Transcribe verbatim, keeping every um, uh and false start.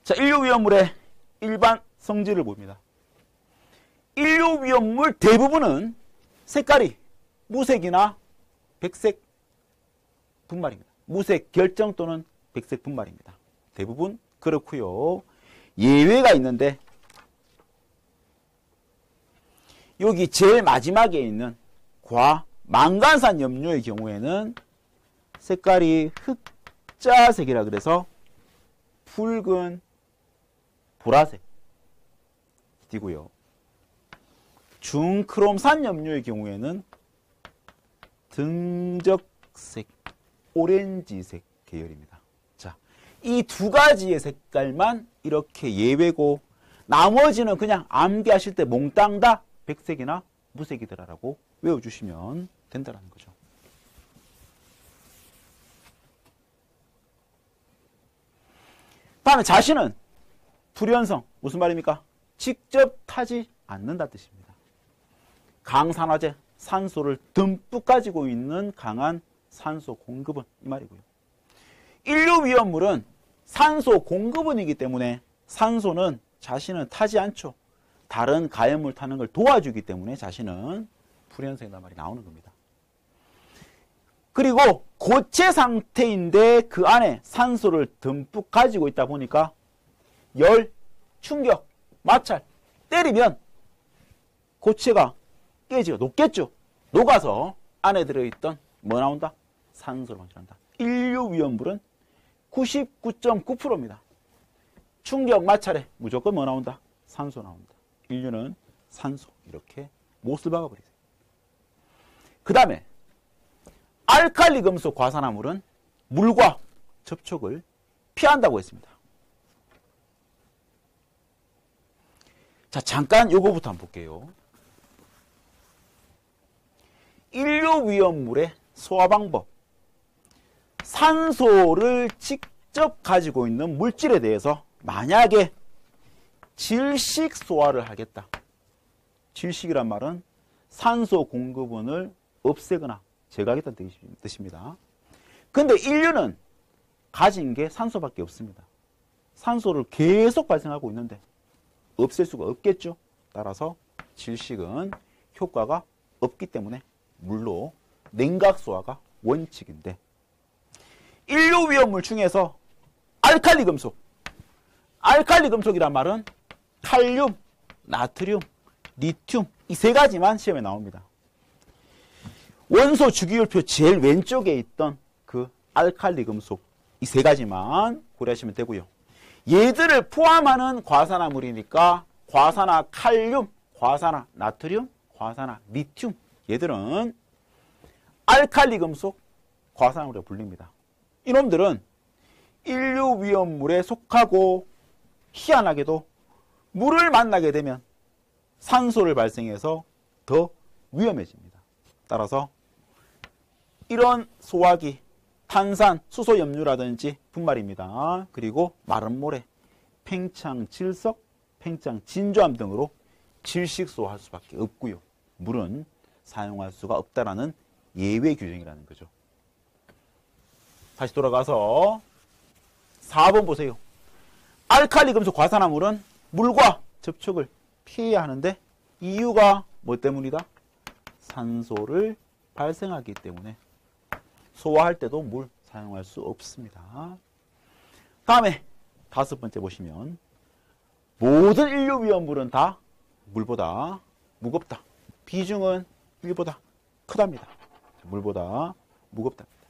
자, 인류위험물의 일반 성질을 봅니다. 인류위험물 대부분은 색깔이 무색이나 백색 분말입니다. 무색 결정 또는 백색 분말입니다. 대부분 그렇고요. 예외가 있는데 여기 제일 마지막에 있는 과 망간산 염료의 경우에는 색깔이 흑자색이라 그래서 붉은 보라색 띠고요. 중크롬산 염료의 경우에는 등적색, 오렌지색 계열입니다. 자, 이 두 가지의 색깔만 이렇게 예외고 나머지는 그냥 암기하실 때 몽땅 다 백색이나 무색이더라라고 외워주시면 된다는 거죠. 다음에 자신은 불연성, 무슨 말입니까? 직접 타지 않는다 뜻입니다. 강산화제, 산소를 듬뿍 가지고 있는 강한 산소 공급원 이 말이고요. 인류위험물은 산소 공급원이기 때문에 산소는 자신은 타지 않죠. 다른 가연물 타는 걸 도와주기 때문에 자신은 불연성이란 말이 나오는 겁니다. 그리고 고체 상태인데 그 안에 산소를 듬뿍 가지고 있다 보니까 열, 충격, 마찰, 때리면 고체가 깨지고 녹겠죠. 녹아서 안에 들어있던 뭐 나온다? 산소를 방출한다. 인류위험물은 구십구 점 구 퍼센트입니다. 충격, 마찰에 무조건 뭐 나온다? 산소 나온다. 인류는 산소 이렇게 못을 박아버리세요. 그 다음에 알칼리 금속 과산화물은 물과 접촉을 피한다고 했습니다. 자, 잠깐 요거부터 한번 볼게요. 인류위험물의 소화 방법. 산소를 직접 가지고 있는 물질에 대해서 만약에 질식 소화를 하겠다. 질식이란 말은 산소 공급원을 없애거나 제거하겠다는 뜻입니다. 근데 인류는 가진 게 산소밖에 없습니다. 산소를 계속 발생하고 있는데 없앨 수가 없겠죠. 따라서 질식은 효과가 없기 때문에 물로 냉각 소화가 원칙인데 인류위험물 중에서 알칼리 금속, 알칼리 금속이란 말은 칼륨, 나트륨, 리튬 이 세 가지만 시험에 나옵니다. 원소 주기율표 제일 왼쪽에 있던 그 알칼리 금속 이 세 가지만 고려하시면 되고요. 얘들을 포함하는 과산화물이니까 과산화 칼륨, 과산화 나트륨, 과산화 리튬 얘들은 알칼리 금속 과산화물에 불립니다. 이놈들은 인류위험물에 속하고 희한하게도 물을 만나게 되면 산소를 발생해서 더 위험해집니다. 따라서 이런 소화기, 탄산, 수소염류라든지 분말입니다. 그리고 마른 모래, 팽창 질석, 팽창 진조암 등으로 질식 소화할 수밖에 없고요. 물은 사용할 수가 없다라는 예외 규정이라는 거죠. 다시 돌아가서 사 번 보세요. 알칼리 금속 과산화물은 물과 접촉을 피해야 하는데 이유가 뭐 때문이다? 산소를 발생하기 때문에 소화할 때도 물 사용할 수 없습니다. 다음에 다섯 번째 보시면 모든 인류위험물은 다 물보다 무겁다. 비중은 일보다 크답니다. 물보다 무겁다.